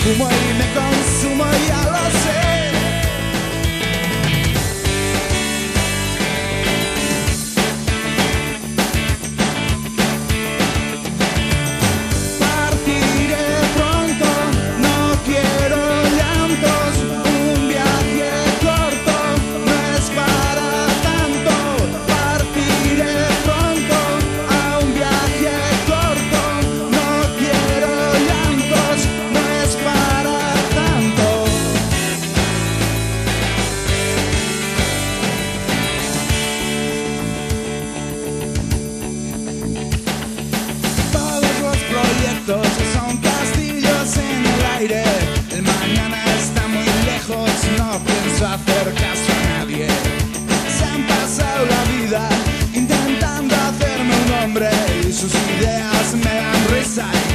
fumo y me consumo, ya lo sé. Partiré pronto, no quiero llantos, un viaje corto no es para tanto. Partiré pronto a un viaje corto, no quiero llantos, no es para tanto. Todos los proyectos son castillos en el aire. El mañana está muy lejos, no pienso hacer caso a nadie. Se han pasado la vida intentando hacerme un hombre y sus ideas me dan risa.